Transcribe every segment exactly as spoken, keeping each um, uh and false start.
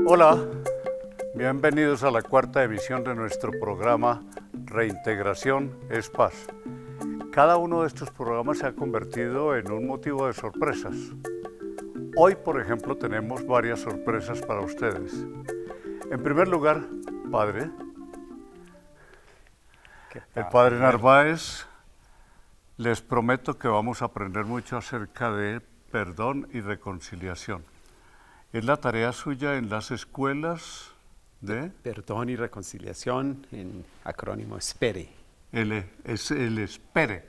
Hola, bienvenidos a la cuarta emisión de nuestro programa Reintegración es Paz. Cada uno de estos programas se ha convertido en un motivo de sorpresas. Hoy, por ejemplo, tenemos varias sorpresas para ustedes. En primer lugar, padre, el padre Narváez, les prometo que vamos a aprender mucho acerca de perdón y reconciliación. Es la tarea suya en las escuelas de... Perdón y reconciliación, en acrónimo SPERE. El, es el SPERE.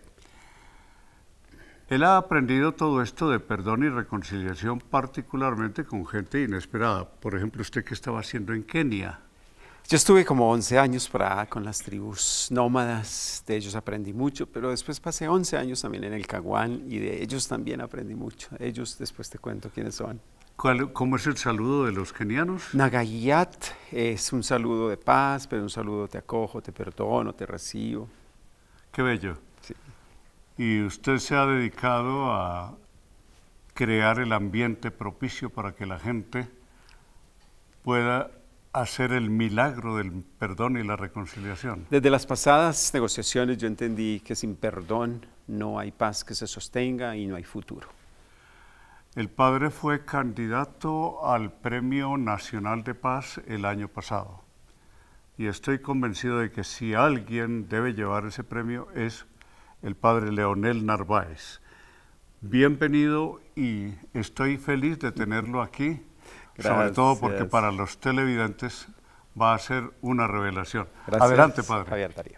Él ha aprendido todo esto de perdón y reconciliación particularmente con gente inesperada. Por ejemplo, usted, ¿qué estaba haciendo en Kenia? Yo estuve como once años por allá con las tribus nómadas, de ellos aprendí mucho, pero después pasé once años también en el Caguán y de ellos también aprendí mucho. Ellos, después te cuento quiénes son. ¿Cuál, ¿Cómo es el saludo de los kenianos? Nagayat es un saludo de paz, pero un saludo te acojo, te perdono, te recibo. Qué bello. Sí. Y usted se ha dedicado a crear el ambiente propicio para que la gente pueda hacer el milagro del perdón y la reconciliación. Desde las pasadas negociaciones yo entendí que sin perdón no hay paz que se sostenga y no hay futuro. El padre fue candidato al Premio Nacional de Paz el año pasado y estoy convencido de que si alguien debe llevar ese premio es el padre Leonel Narváez. Bienvenido y estoy feliz de tenerlo aquí. Gracias. Sobre todo porque para los televidentes va a ser una revelación. Gracias. Adelante, padre. Javier Darío.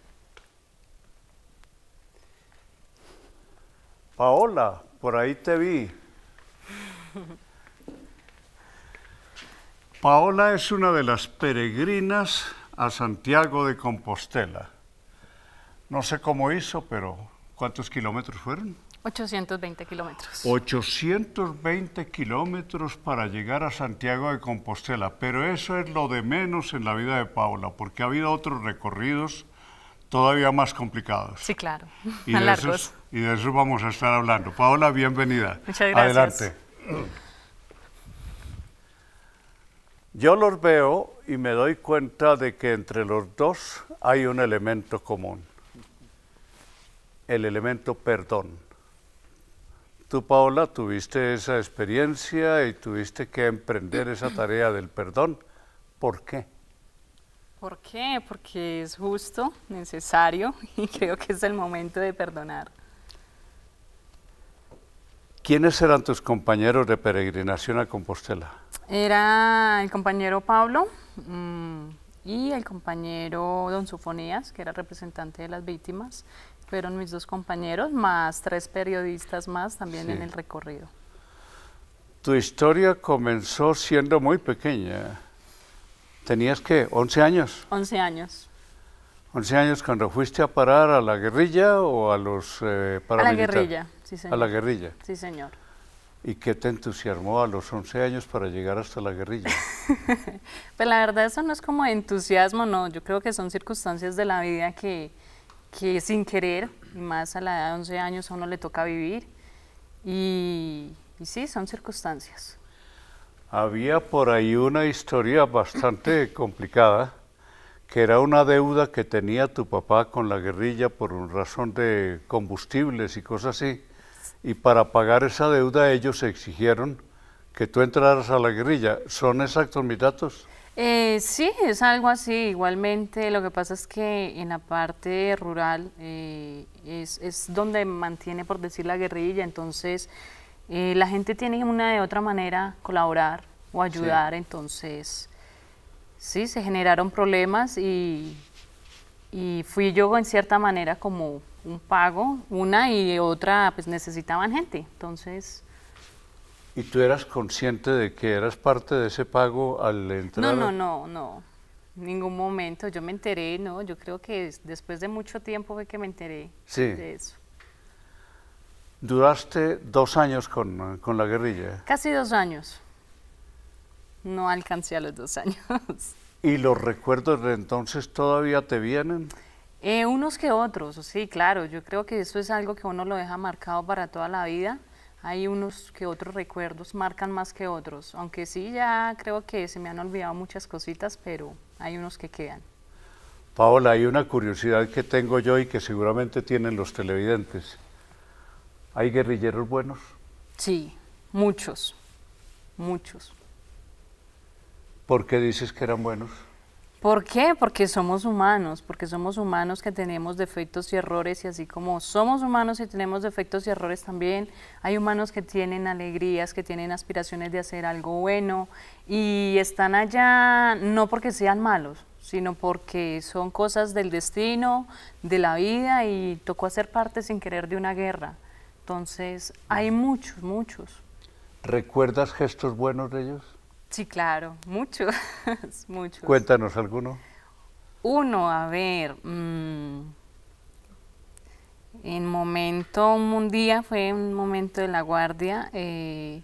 Paola, por ahí te vi. Paola es una de las peregrinas a Santiago de Compostela. No sé cómo hizo, pero ¿cuántos kilómetros fueron? ochocientos veinte kilómetros. ochocientos veinte kilómetros para llegar a Santiago de Compostela, pero eso es lo de menos en la vida de Paola, porque ha habido otros recorridos todavía más complicados. Sí, claro, y de largos. Esos, y de eso vamos a estar hablando. Paola, bienvenida. Muchas gracias. Adelante. Yo los veo y me doy cuenta de que entre los dos hay un elemento común, el elemento perdón. Tú, Paola, tuviste esa experiencia y tuviste que emprender esa tarea del perdón. ¿Por qué? ¿Por qué? Porque es justo, necesario y creo que es el momento de perdonar. ¿Quiénes eran tus compañeros de peregrinación a Compostela? Era el compañero Pablo mmm, y el compañero Don Sofonías, que era representante de las víctimas. Fueron mis dos compañeros, más tres periodistas más también sí. En el recorrido. Tu historia comenzó siendo muy pequeña. ¿Tenías qué? ¿once años? once años. ¿once años cuando fuiste a parar a la guerrilla o a los eh, paramilitares? A la guerrilla, sí señor. A la guerrilla. Sí señor. ¿Y qué te entusiasmó a los once años para llegar hasta la guerrilla? Pues la verdad eso no es como entusiasmo, no. Yo creo que son circunstancias de la vida que... que sin querer, y más a la edad de once años a uno le toca vivir, y, y sí, son circunstancias. Había por ahí una historia bastante complicada, que era una deuda que tenía tu papá con la guerrilla por razón de combustibles y cosas así, y para pagar esa deuda ellos exigieron que tú entraras a la guerrilla. ¿Son exactos mis datos? Eh, sí, es algo así. Igualmente, lo que pasa es que en la parte rural eh, es, es donde mantiene, por decir, la guerrilla, entonces eh, la gente tiene una de otra manera colaborar o ayudar, sí. Entonces sí, se generaron problemas y, y fui yo en cierta manera como un pago, una y otra pues necesitaban gente, entonces... ¿Y tú eras consciente de que eras parte de ese pago al entrar? No, no, no, no, ningún momento. Yo me enteré, no, yo creo que después de mucho tiempo fue que me enteré sí. de eso. ¿Duraste dos años con, con la guerrilla? Casi dos años. No alcancé a los dos años. ¿Y los recuerdos de entonces todavía te vienen? Eh, unos que otros, sí, claro. Yo creo que eso es algo que uno lo deja marcado para toda la vida. hay unos que otros recuerdos marcan más que otros, aunque sí ya creo que se me han olvidado muchas cositas, pero hay unos que quedan. Paola, hay una curiosidad que tengo yo y que seguramente tienen los televidentes. ¿Hay guerrilleros buenos? Sí, muchos, muchos. ¿Por qué dices que eran buenos? ¿Por qué? Porque somos humanos, porque somos humanos que tenemos defectos y errores, y así como somos humanos y tenemos defectos y errores también, hay humanos que tienen alegrías, que tienen aspiraciones de hacer algo bueno y están allá no porque sean malos, sino porque son cosas del destino, de la vida, y tocó hacer parte sin querer de una guerra. Entonces, hay muchos, muchos. ¿Recuerdas gestos buenos de ellos? Sí, claro, muchos, muchos. Cuéntanos alguno. Uno, a ver, mmm, en momento, un día fue un momento de la guardia, eh,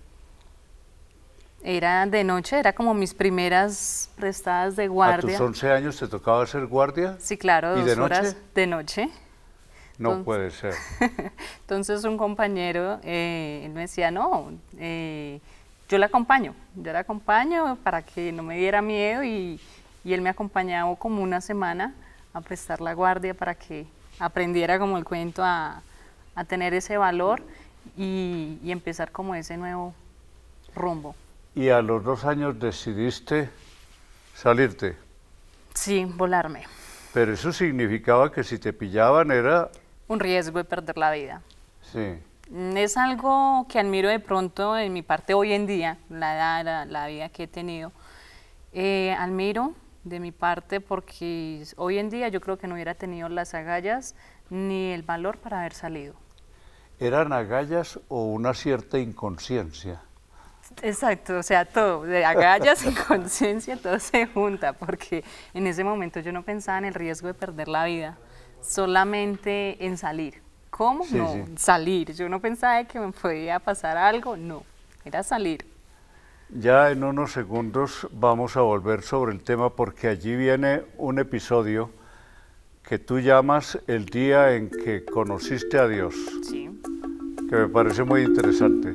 era de noche, era como mis primeras prestadas de guardia. ¿A tus once años te tocaba ser guardia? Sí, claro, ¿Y dos de noche? horas de noche. No Entonces, puede ser. Entonces un compañero, eh, él me decía, no, eh, yo le acompaño, yo le acompaño para que no me diera miedo, y, y él me acompañaba como una semana a prestar la guardia para que aprendiera como el cuento a, a tener ese valor y, y empezar como ese nuevo rumbo. ¿Y a los dos años decidiste salirte? Sí, volarme. Pero eso significaba que si te pillaban era... Un riesgo de perder la vida. Sí. Es algo que admiro de pronto en mi parte hoy en día, la edad, la, la vida que he tenido. Eh, admiro de mi parte porque hoy en día yo creo que no hubiera tenido las agallas ni el valor para haber salido. ¿Eran agallas o una cierta inconsciencia? Exacto, o sea, todo, de agallas y conciencia, todo se junta, porque en ese momento yo no pensaba en el riesgo de perder la vida, solamente en salir. ¿Cómo? Sí, no, sí. salir. Yo no pensaba que me podía pasar algo, no, era salir. Ya en unos segundos vamos a volver sobre el tema porque allí viene un episodio que tú llamas el día en que conociste a Dios, Sí. que me parece muy interesante.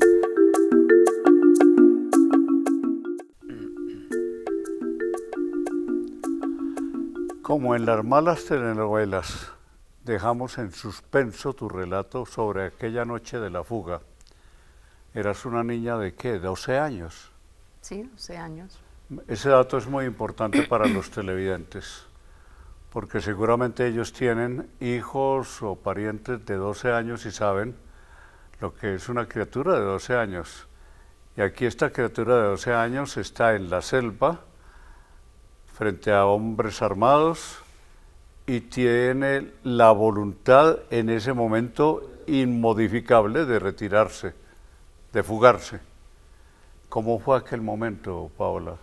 Como en las malas telenovelas, dejamos en suspenso tu relato sobre aquella noche de la fuga. ¿Eras una niña de qué? ¿doce años? Sí, doce años. Ese dato es muy importante para los televidentes, porque seguramente ellos tienen hijos o parientes de doce años y saben lo que es una criatura de doce años. Y aquí esta criatura de doce años está en la selva, frente a hombres armados, y tiene la voluntad en ese momento inmodificable de retirarse, de fugarse. ¿Cómo fue aquel momento, Paola?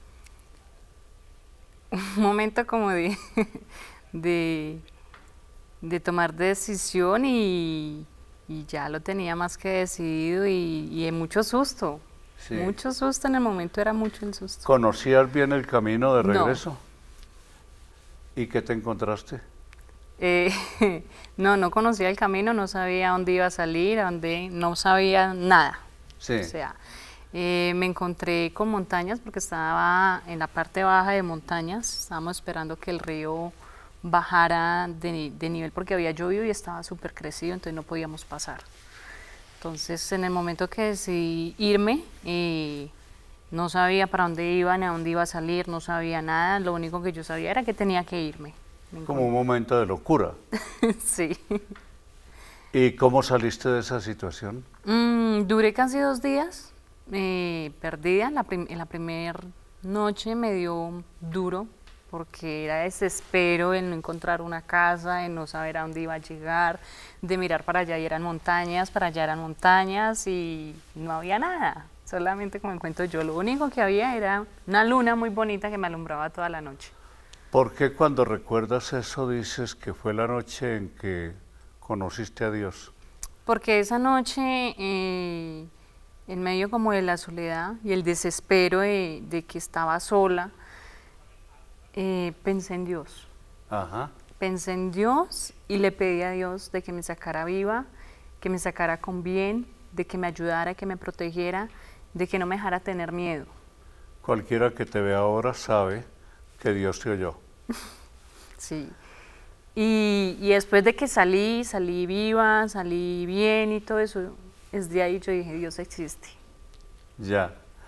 Un momento como de, de, de tomar decisión y, y ya lo tenía más que decidido, y, y en mucho susto. Sí. Mucho susto, en el momento era mucho el susto. ¿Conocías bien el camino de No. regreso? ¿Y qué te encontraste? Eh, no, no conocía el camino, no sabía dónde iba a salir, a dónde, no sabía nada. Sí. O sea, eh, me encontré con montañas porque estaba en la parte baja de montañas, estábamos esperando que el río bajara de, de nivel porque había llovido y estaba súper crecido, entonces no podíamos pasar. Entonces, en el momento que decidí irme, eh, no sabía para dónde iba, ni a dónde iba a salir, no sabía nada, lo único que yo sabía era que tenía que irme. Me Como un momento de locura. Sí. ¿Y cómo saliste de esa situación? Mm, duré casi dos días eh, perdida. La prim en la primera noche me dio duro porque era desespero en no encontrar una casa, en no saber a dónde iba a llegar, de mirar para allá y eran montañas, para allá eran montañas y no había nada. Solamente, como cuento yo, lo único que había era una luna muy bonita que me alumbraba toda la noche. ¿Por qué cuando recuerdas eso dices que fue la noche en que conociste a Dios? Porque esa noche, eh, en medio como de la soledad y el desespero de, de que estaba sola, eh, pensé en Dios. Ajá. Pensé en Dios y le pedí a Dios de que me sacara viva, que me sacara con bien, de que me ayudara, que me protegiera, de que no me dejara tener miedo. Cualquiera que te vea ahora sabe que Dios te oyó. Sí. Y, y después de que salí, salí viva, salí bien y todo eso, desde ahí yo dije, Dios existe. Ya.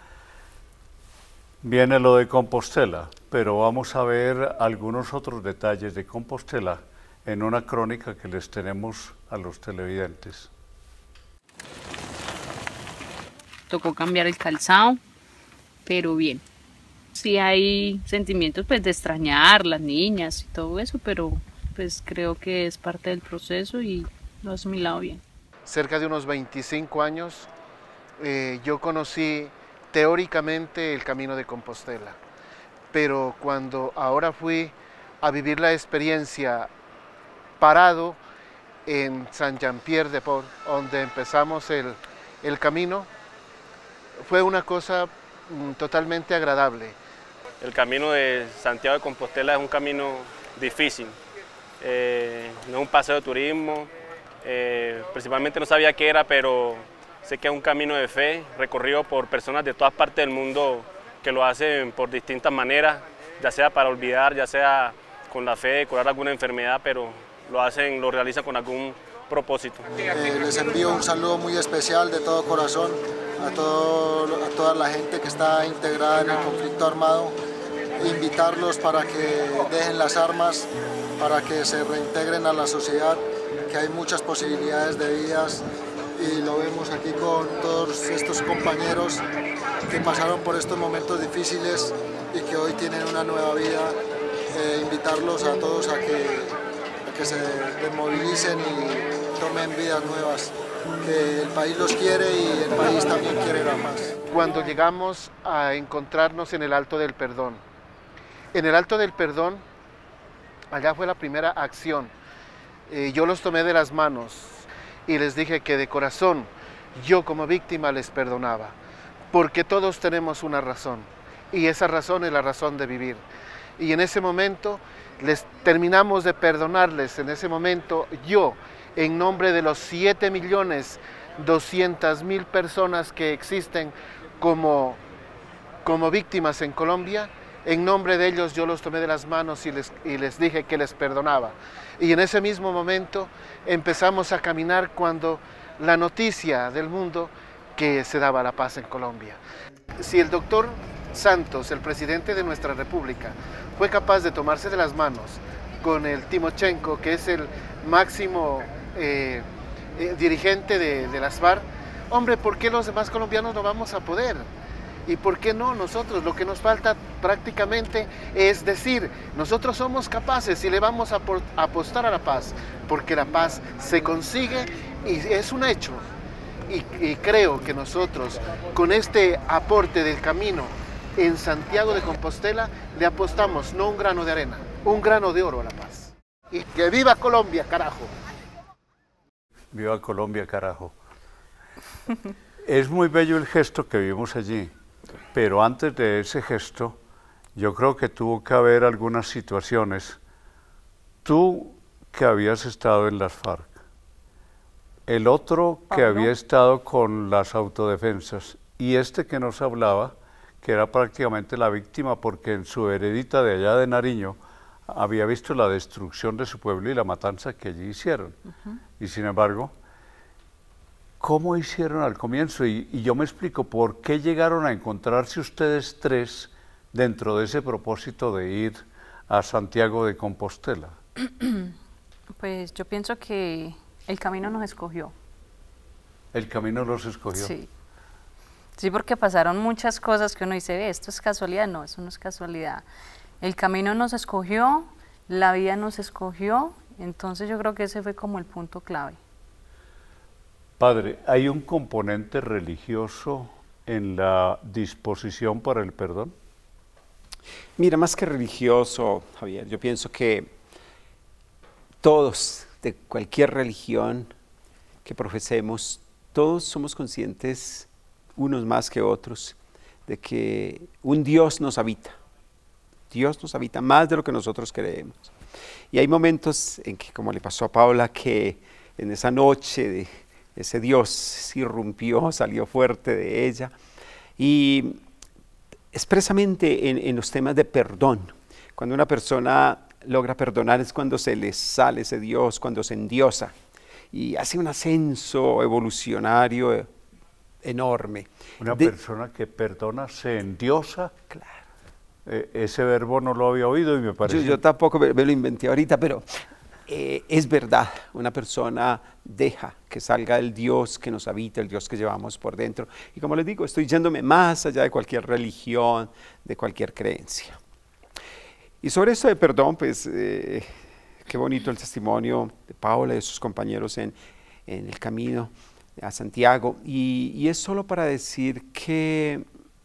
Viene lo de Compostela, pero vamos a ver algunos otros detalles de Compostela en una crónica que les tenemos a los televidentes. Tocó cambiar el calzado, pero bien. Sí hay sentimientos pues de extrañar las niñas y todo eso, pero pues creo que es parte del proceso y lo he asimilado bien. Cerca de unos veinticinco años eh, yo conocí teóricamente el camino de Compostela, pero cuando ahora fui a vivir la experiencia parado en Saint-Jean-Pierre-de-Port, donde empezamos el, el camino, fue una cosa mm, totalmente agradable. El camino de Santiago de Compostela es un camino difícil, eh, no es un paseo de turismo, eh, principalmente no sabía qué era, pero sé que es un camino de fe recorrido por personas de todas partes del mundo que lo hacen por distintas maneras, ya sea para olvidar, ya sea con la fe de curar alguna enfermedad, pero lo hacen, lo realizan con algún propósito. Eh, les envío un saludo muy especial de todo corazón a, todo, a toda la gente que está integrada en el conflicto armado, invitarlos para que dejen las armas, para que se reintegren a la sociedad, que hay muchas posibilidades de vidas y lo vemos aquí con todos estos compañeros que pasaron por estos momentos difíciles y que hoy tienen una nueva vida. Eh, invitarlos a todos a que, a que se desmovilicen y tomen vidas nuevas, que el país los quiere y el país también quiere la paz. Cuando llegamos a encontrarnos en el Alto del Perdón, en el Alto del Perdón, allá fue la primera acción. Eh, yo los tomé de las manos y les dije que de corazón yo como víctima les perdonaba, porque todos tenemos una razón y esa razón es la razón de vivir. Y en ese momento les terminamos de perdonarles, en ese momento yo, en nombre de los siete millones doscientas mil personas que existen como, como víctimas en Colombia, en nombre de ellos yo los tomé de las manos y les, y les dije que les perdonaba. Y en ese mismo momento empezamos a caminar cuando la noticia del mundo que se daba la paz en Colombia. Si el doctor Santos, el presidente de nuestra república, fue capaz de tomarse de las manos con el Timochenko, que es el máximo eh, eh, dirigente de, de las FARC, hombre, ¿por qué los demás colombianos no vamos a poder? ¿Y por qué no nosotros? Lo que nos falta prácticamente es decir, nosotros somos capaces y le vamos a apostar a la paz, porque la paz se consigue y es un hecho. Y, y creo que nosotros, con este aporte del camino en Santiago de Compostela, le apostamos no un grano de arena, un grano de oro a la paz. Y que viva Colombia, carajo. Viva Colombia, carajo. Es muy bello el gesto que vimos allí. Pero antes de ese gesto, yo creo que tuvo que haber algunas situaciones. Tú que habías estado en las FARC, el otro que Pablo. había estado con las autodefensas y este que nos hablaba, que era prácticamente la víctima porque en su heredita de allá de Nariño había visto la destrucción de su pueblo y la matanza que allí hicieron. Uh-huh. Y sin embargo, ¿cómo hicieron al comienzo? Y, y yo me explico, ¿por qué llegaron a encontrarse ustedes tres dentro de ese propósito de ir a Santiago de Compostela? Pues yo pienso que el camino nos escogió. ¿El camino los escogió? Sí. Sí, porque pasaron muchas cosas que uno dice, ve, esto es casualidad. No, eso no es casualidad. El camino nos escogió, la vida nos escogió, entonces yo creo que ese fue como el punto clave. Padre, ¿hay un componente religioso en la disposición para el perdón? Mira, más que religioso, Javier, yo pienso que todos, de cualquier religión que profesemos, todos somos conscientes, unos más que otros, de que un Dios nos habita. Dios nos habita más de lo que nosotros creemos. Y hay momentos en que, como le pasó a Paula, que en esa noche de ese Dios irrumpió, salió fuerte de ella. Y expresamente en, en los temas de perdón, cuando una persona logra perdonar es cuando se le sale ese Dios, cuando se endiosa y hace un ascenso evolucionario enorme. Una de, persona que perdona se endiosa. Claro. Eh, ese verbo no lo había oído y me parece... Yo, yo tampoco me, me lo inventé ahorita, pero eh, es verdad. Una persona deja que salga el Dios que nos habita, el Dios que llevamos por dentro. Y como les digo, estoy yéndome más allá de cualquier religión, de cualquier creencia. Y sobre esto de perdón, pues, eh, qué bonito el testimonio de Paula y de sus compañeros en, en el camino a Santiago. Y, y es solo para decir que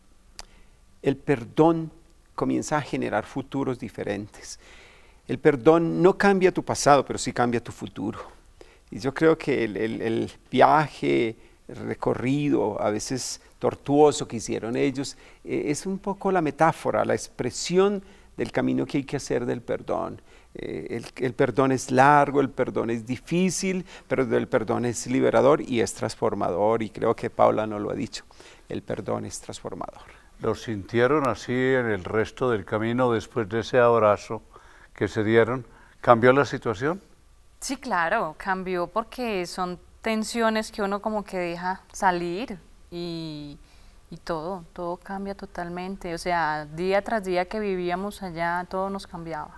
el perdón comienza a generar futuros diferentes. El perdón no cambia tu pasado, pero sí cambia tu futuro. Y yo creo que el, el, el viaje, el recorrido, a veces tortuoso que hicieron ellos, eh, es un poco la metáfora, la expresión del camino que hay que hacer del perdón. Eh, el, el perdón es largo, el perdón es difícil, pero el perdón es liberador y es transformador, y creo que Paula nos lo ha dicho, el perdón es transformador. ¿Lo sintieron así en el resto del camino después de ese abrazo que se dieron? ¿Cambió la situación? Sí, claro, cambió porque son tensiones que uno como que deja salir y, y todo, todo cambia totalmente. O sea, día tras día que vivíamos allá, todo nos cambiaba.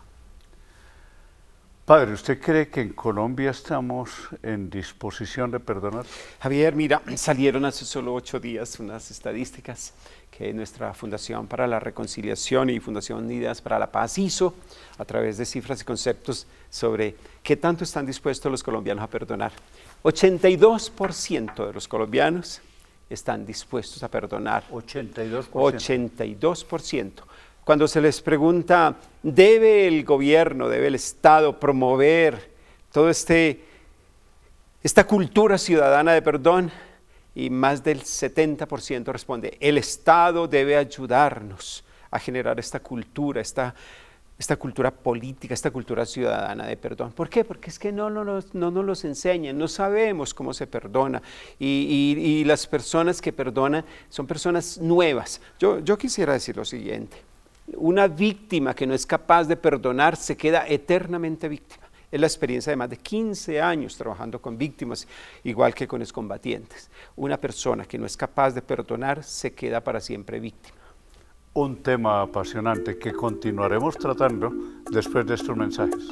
Padre, ¿usted cree que en Colombia estamos en disposición de perdonar? Javier, mira, salieron hace solo ocho días unas estadísticas que nuestra Fundación para la Reconciliación y Fundación Unidas para la Paz hizo a través de cifras y conceptos sobre qué tanto están dispuestos los colombianos a perdonar. ochenta y dos por ciento de los colombianos están dispuestos a perdonar. ochenta y dos por ciento. ochenta y dos por ciento. Cuando se les pregunta, ¿debe el gobierno, debe el Estado promover toda este, esta cultura ciudadana de perdón? Y más del setenta por ciento responde, el Estado debe ayudarnos a generar esta cultura, esta, esta cultura política, esta cultura ciudadana de perdón. ¿Por qué? Porque es que no, no, no, no nos los enseñan, no sabemos cómo se perdona. Y, y, y las personas que perdonan son personas nuevas. Yo, yo quisiera decir lo siguiente. Una víctima que no es capaz de perdonar se queda eternamente víctima. Es la experiencia de más de quince años trabajando con víctimas, igual que con excombatientes. Una persona que no es capaz de perdonar se queda para siempre víctima. Un tema apasionante que continuaremos tratando después de estos mensajes.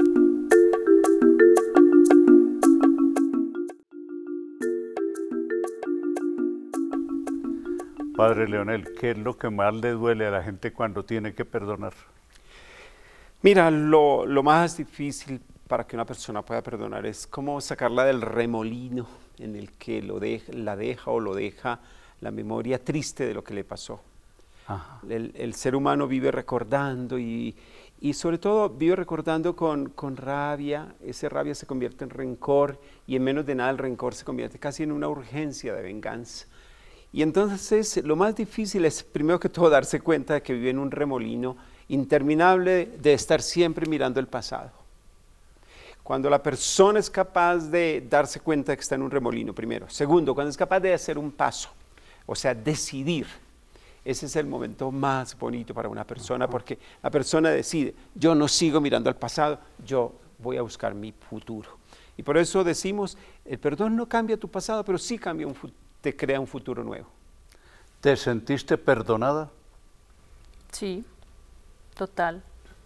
Padre Leonel, ¿qué es lo que más le duele a la gente cuando tiene que perdonar? Mira, lo, lo más difícil para que una persona pueda perdonar es cómo sacarla del remolino en el que lo deja, la deja o lo deja la memoria triste de lo que le pasó. El, el ser humano vive recordando y, y sobre todo vive recordando con, con rabia. Esa rabia se convierte en rencor y en menos de nada el rencor se convierte casi en una urgencia de venganza. Y entonces lo más difícil es primero que todo darse cuenta de que vive en un remolino interminable de estar siempre mirando el pasado. Cuando la persona es capaz de darse cuenta de que está en un remolino, primero. Segundo, cuando es capaz de hacer un paso, o sea, decidir. Ese es el momento más bonito para una persona, porque la persona decide, yo no sigo mirando al pasado, yo voy a buscar mi futuro. Y por eso decimos, el perdón no cambia tu pasado, pero sí cambia un, te crea un futuro nuevo. ¿Te sentiste perdonada? Sí, total.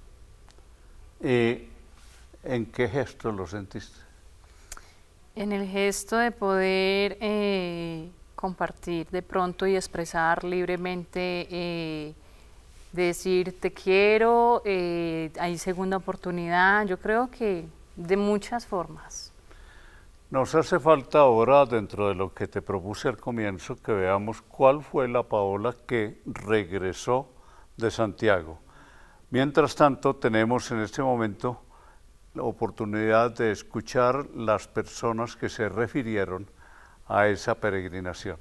Eh, ¿En qué gesto lo sentiste? En el gesto de poder eh, compartir de pronto y expresar libremente, eh, decir te quiero, eh, hay segunda oportunidad, yo creo que de muchas formas. Nos hace falta ahora, dentro de lo que te propuse al comienzo, que veamos cuál fue la Paola que regresó de Santiago. Mientras tanto, tenemos en este momento la oportunidad de escuchar las personas que se refirieron a esa peregrinación.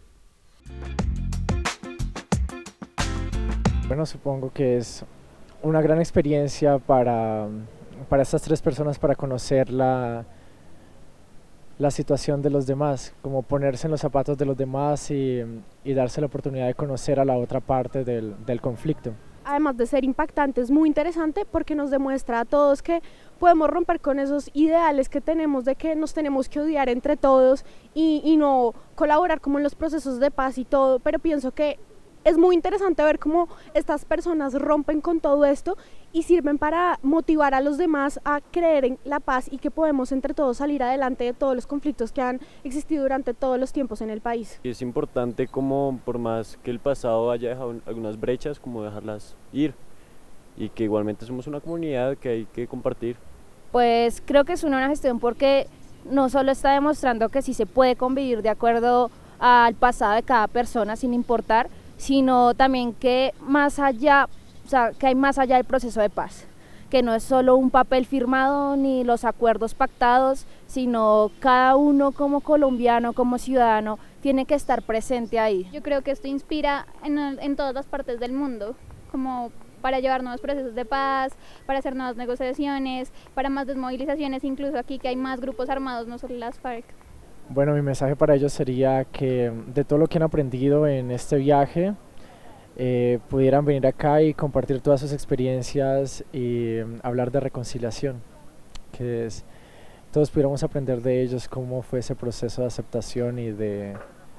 Bueno, supongo que es una gran experiencia para, para estas tres personas, para conocer la, la situación de los demás, como ponerse en los zapatos de los demás y, y darse la oportunidad de conocer a la otra parte del, del conflicto. Además de ser impactante, es muy interesante porque nos demuestra a todos que podemos romper con esos ideales que tenemos de que nos tenemos que odiar entre todos y, y no colaborar como en los procesos de paz y todo, pero pienso que es muy interesante ver cómo estas personas rompen con todo esto y sirven para motivar a los demás a creer en la paz y que podemos entre todos salir adelante de todos los conflictos que han existido durante todos los tiempos en el país. Es importante, como por más que el pasado haya dejado algunas brechas, como dejarlas ir, y que igualmente somos una comunidad que hay que compartir. Pues creo que es una buena gestión porque no solo está demostrando que sí se puede convivir de acuerdo al pasado de cada persona sin importar, sino también que más allá, o sea, que hay más allá del proceso de paz, que no es solo un papel firmado ni los acuerdos pactados, sino cada uno como colombiano, como ciudadano, tiene que estar presente ahí. Yo creo que esto inspira en, en todas las partes del mundo, como para llevar nuevos procesos de paz, para hacer nuevas negociaciones, para más desmovilizaciones, incluso aquí que hay más grupos armados, no solo las FARC. Bueno, mi mensaje para ellos sería que de todo lo que han aprendido en este viaje, eh, pudieran venir acá y compartir todas sus experiencias y um, hablar de reconciliación, que es, todos pudiéramos aprender de ellos cómo fue ese proceso de aceptación y de,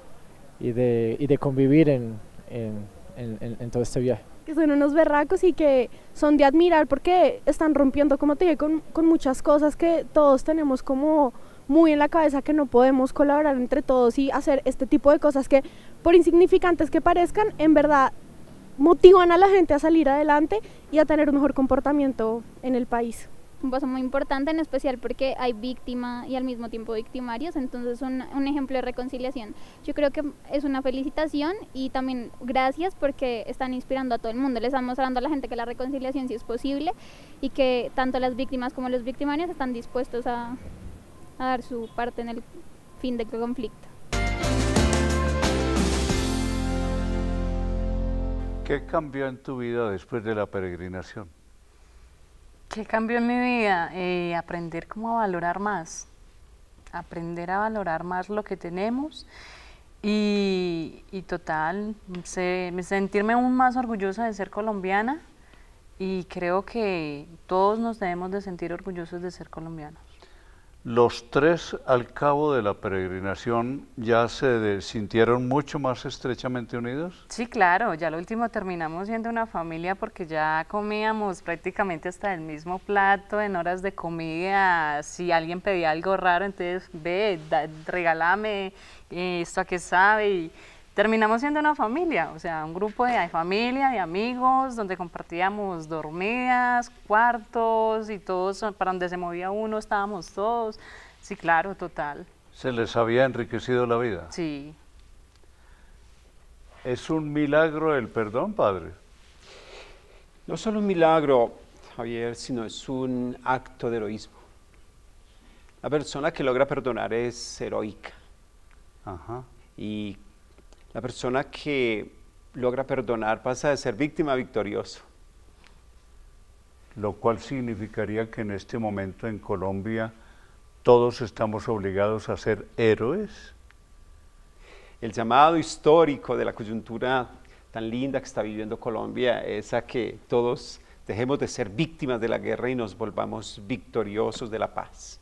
y de, y de convivir en, en, en, en todo este viaje. Que son unos berracos y que son de admirar porque están rompiendo, como te dije, con, con muchas cosas que todos tenemos como muy en la cabeza, que no podemos colaborar entre todos y hacer este tipo de cosas que, por insignificantes que parezcan, en verdad motivan a la gente a salir adelante y a tener un mejor comportamiento en el país. Un paso muy importante, en especial porque hay víctima y al mismo tiempo victimarios, entonces un, un ejemplo de reconciliación. Yo creo que es una felicitación y también gracias porque están inspirando a todo el mundo, le están mostrando a la gente que la reconciliación sí es posible y que tanto las víctimas como los victimarios están dispuestos a a dar su parte en el fin del conflicto. ¿Qué cambió en tu vida después de la peregrinación? ¿Qué cambió en mi vida? Eh, aprender cómo a valorar más, aprender a valorar más lo que tenemos y, y total, se, sentirme aún más orgullosa de ser colombiana y creo que todos nos debemos de sentir orgullosos de ser colombianos. Los tres, al cabo de la peregrinación, ¿ya se sintieron mucho más estrechamente unidos? Sí, claro, ya lo último terminamos siendo una familia porque ya comíamos prácticamente hasta el mismo plato en horas de comida. Si alguien pedía algo raro, entonces ve, da, regálame eh, esto a qué sabe. Y terminamos siendo una familia, o sea, un grupo de familia, de amigos, donde compartíamos dormidas, cuartos y todos, para donde se movía uno estábamos todos. Sí, claro, total. ¿Se les había enriquecido la vida? Sí. ¿Es un milagro el perdón, padre? No solo un milagro, Javier, sino es un acto de heroísmo. La persona que logra perdonar es heroica. Ajá. Y la persona que logra perdonar pasa de ser víctima a victorioso. Lo cual significaría que en este momento en Colombia todos estamos obligados a ser héroes. El llamado histórico de la coyuntura tan linda que está viviendo Colombia es a que todos dejemos de ser víctimas de la guerra y nos volvamos victoriosos de la paz.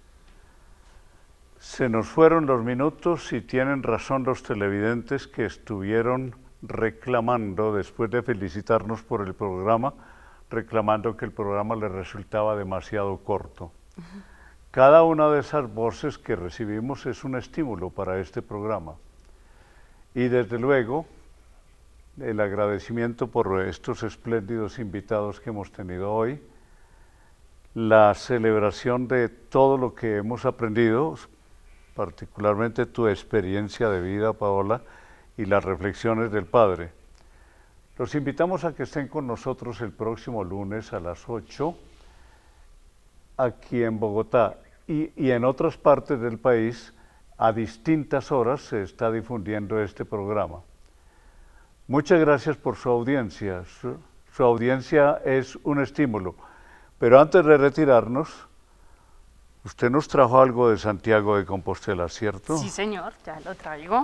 Se nos fueron los minutos y tienen razón los televidentes que estuvieron reclamando, después de felicitarnos por el programa, reclamando que el programa les resultaba demasiado corto. Uh-huh. Cada una de esas voces que recibimos es un estímulo para este programa. Y desde luego, el agradecimiento por estos espléndidos invitados que hemos tenido hoy, la celebración de todo lo que hemos aprendido, particularmente tu experiencia de vida, Paola, y las reflexiones del Padre. Los invitamos a que estén con nosotros el próximo lunes a las ocho, aquí en Bogotá, y, y en otras partes del país, a distintas horas se está difundiendo este programa. Muchas gracias por su audiencia. Su, su audiencia es un estímulo. Pero antes de retirarnos, Usted nos trajo algo de Santiago de Compostela, ¿cierto? Sí, señor, ya lo traigo.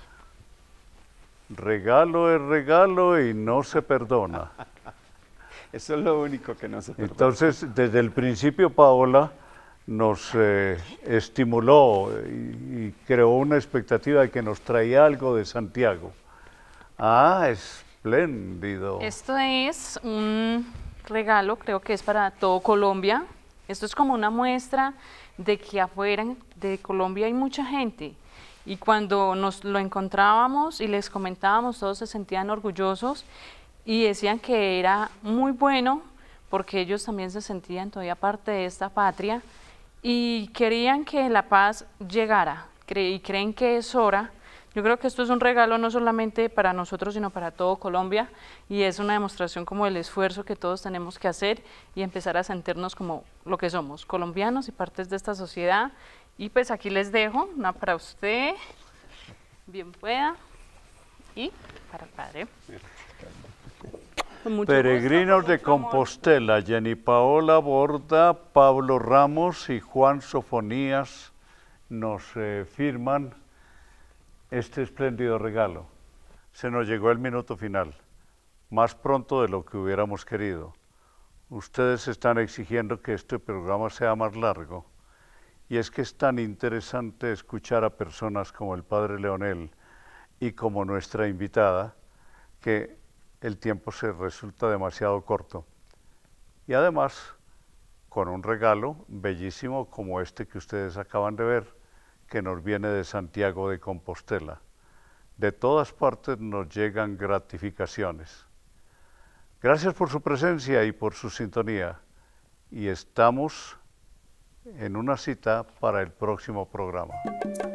Regalo es regalo y no se perdona. Eso es lo único que no se perdona. Entonces, desde el principio, Paola nos eh, estimuló y, y creó una expectativa de que nos traía algo de Santiago. Ah, espléndido. Esto es un regalo, creo que es para todo Colombia. Esto es como una muestra de que afuera de Colombia hay mucha gente. Y cuando nos lo encontrábamos y les comentábamos, todos se sentían orgullosos y decían que era muy bueno porque ellos también se sentían todavía parte de esta patria y querían que la paz llegara cre- y creen que es hora. Yo creo que esto es un regalo no solamente para nosotros, sino para todo Colombia y es una demostración como del esfuerzo que todos tenemos que hacer y empezar a sentirnos como lo que somos, colombianos y partes de esta sociedad. Y pues aquí les dejo una para usted, bien pueda, y para el padre. Con mucho Peregrinos gusto, de con mucho amor. Compostela, Jenny Paola Borda, Pablo Ramos y Juan Sofonías nos eh, firman este espléndido regalo. Se nos llegó el minuto final, más pronto de lo que hubiéramos querido. Ustedes están exigiendo que este programa sea más largo. Y es que es tan interesante escuchar a personas como el padre Leonel y como nuestra invitada, que el tiempo se resulta demasiado corto. Y además, con un regalo bellísimo como este que ustedes acaban de ver, que nos viene de Santiago de Compostela. De todas partes nos llegan gratificaciones. Gracias por su presencia y por su sintonía. Y estamos en una cita para el próximo programa.